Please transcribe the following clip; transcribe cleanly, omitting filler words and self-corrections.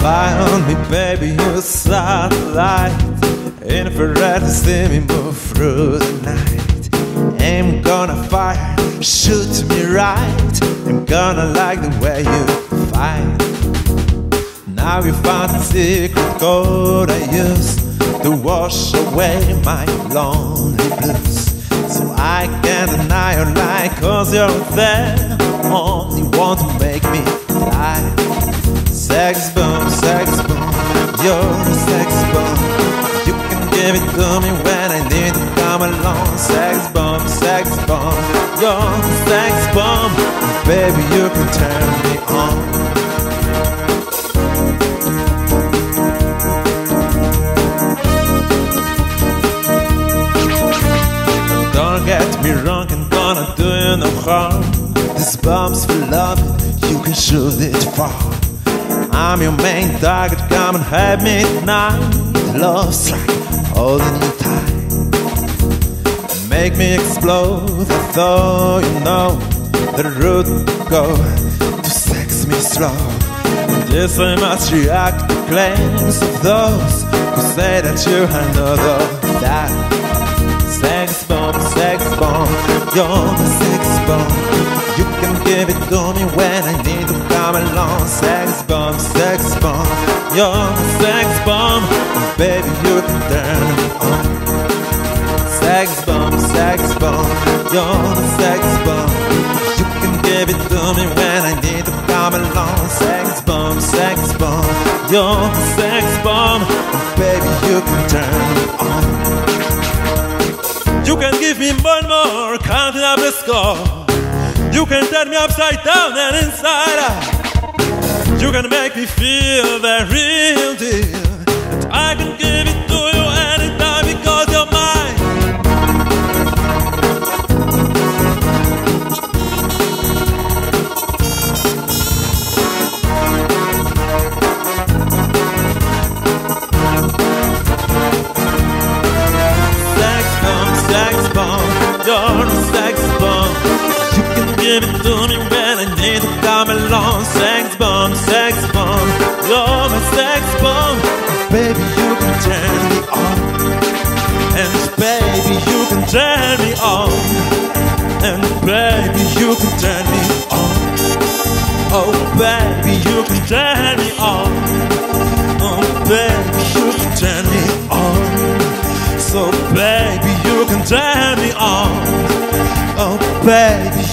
Find me, baby, you satellite. Infrared to see me move through the night. Aim gonna fire, shoot me right. I'm gonna like the way you fight. Now you found the secret code I use to wash away my lonely blues. So I can't deny your light, cause you're there. Only want to make me lie. Sex bomb, you're a sex bomb. You can give it to me when I need to come along. Sex bomb, you're a sex bomb. Baby, you can turn me on. Don't get me wrong, I'm gonna do you no harm. This bomb's for love, you can shoot it far. I'm your main target, come and have me tonight. Love strike, holding you tight. Make me explode, though you know the route to go to sex me slow. Yes, I must react to claims of those who say that you are not all that. Sex bomb, you're the sex bomb. You can give it to me when I need to come along. Sex bomb, you're the sex bomb. Baby, you can turn me on. Sex bomb, you're the sex bomb. You can give it to me when I need to come along. Sex bomb, you're the sex bomb. Baby, you can turn me on. You can give me more, counting up the score. You can turn me upside down and inside out. You can make me feel the real deal. That I can give it to you anytime because you're mine. You're a sex bomb. You can give it to me when I need to come along. Sex bomb, you're my sex bomb. Baby, you can turn me on. And baby, you can turn me on. And baby, you can turn me on. Oh baby, you can turn me on. Oh baby, you can turn me on. So baby, you can turn me on. Oh baby,